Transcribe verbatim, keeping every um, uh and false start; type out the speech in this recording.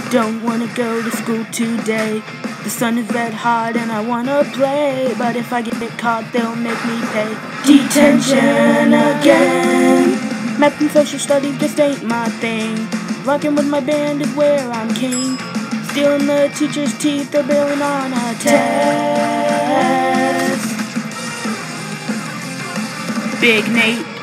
Don't wanna go to school today. The sun is red hot and I wanna play, but if I get caught they'll make me pay. Detention again. Math and social studies just ain't my thing. Rocking with my band is where I'm king. Stealing the teacher's teeth or bailing on a test. Big Nate.